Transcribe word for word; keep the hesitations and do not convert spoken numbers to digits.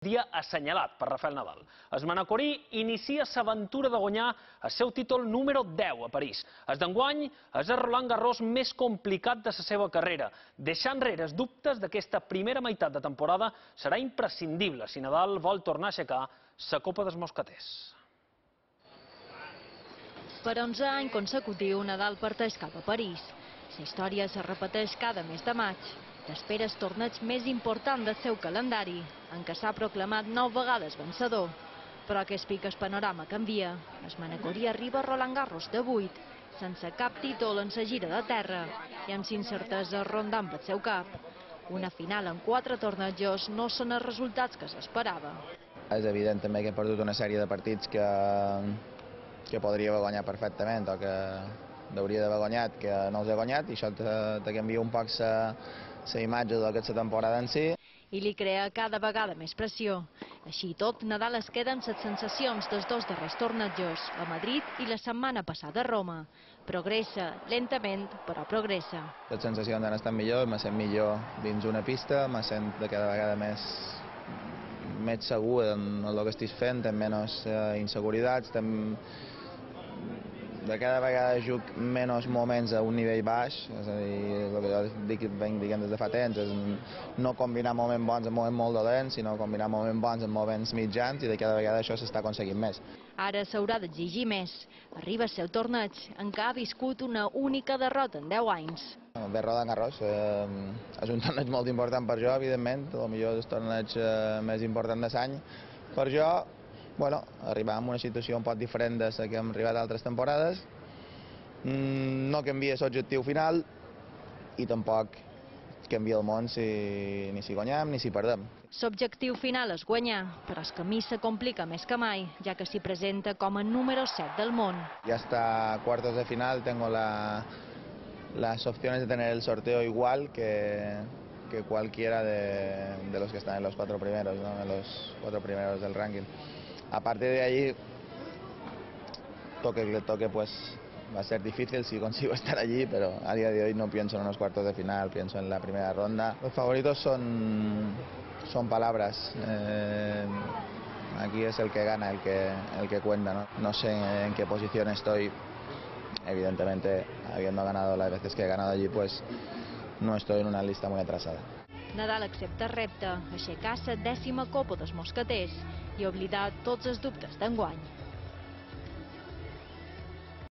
dia assenyalat per Rafael Nadal. El manacorí inicia l'aventura de guanyar el seu títol número deu a París. El d'enguany és el Roland Garros més complicat de la seva carrera. Deixar enrere els dubtes d'aquesta primera meitat de temporada serà imprescindible si Nadal vol tornar a aixecar la Copa dels Mosqueters. Per onzè any consecutiu, Nadal parteix cap a París. La història se repeteix cada mes de maig. T'espera el torneig més important del seu calendari, en què s'ha proclamat nou vegades vencedor. Però que es pica el panorama canvia. El manacorí arriba a Roland Garros de vuit, sense cap títol en la gira de terra i amb incertesa rondant pel seu cap. Una final en quatre tornejos no són els resultats que s'esperava. És evident també que he perdut una sèrie de partits que, que podria haver guanyat perfectament o que hauria d'haver guanyat, que no els he guanyat, i això te, te canvia un poc la imatge de aquesta temporada en si. I li crea cada vegada més pressió. Així i tot, Nadal es queden les sensacions dels dos darrers tornejos, a Madrid i la setmana passada a Roma. Progressa, lentament, però progressa. Les sensacions han estat millors, me sent millor dins una pista, me sent de cada vegada més, més segur en el que estic fent, tenc menys eh, inseguritats, tenc de cada vegada juc menys moments a un nivell baix, és a dir, el que jo dic, venc diguem des de fa temps, és no combinar moments bons amb moments molt dolents, sinó combinar moments bons amb moments mitjans, i de cada vegada això s'està aconseguint més. Ara s'haurà d'exigir més. Arriba el seu torneig, en què ha viscut una única derrota en deu anys. Bé, Roland Garros eh, és un torneig molt important per jo, evidentment, potser és el torneig eh, més important de l'any per jo. Bueno, arribar en una situació un poc diferent de la que hem arribat altres temporades. No canvia l'objectiu final i tampoc canvia el món si, ni si guanyem ni si perdem. L'objectiu final és guanyar, però el camí se complica més que mai, ja que s'hi presenta com a número set del món. Ya hasta cuartos de final tengo la, las opciones de tener el sorteo igual que, que cualquiera de, de los que están en los cuatro primeros, ¿no? En los cuatro primeros del ranking. A partir de ahí, toque que le toque, pues va a ser difícil si consigo estar allí, pero a día de hoy no pienso en unos cuartos de final, pienso en la primera ronda. Los favoritos son, son palabras. Eh, aquí es el que gana, el que, el que cuenta, ¿no? No sé en qué posición estoy. Evidentemente, habiendo ganado las veces que he ganado allí, pues no estoy en una lista muy atrasada. Nadal accepta el repte, aixecar la dècima Copa dels Mosqueters i oblidar tots els dubtes d'enguany.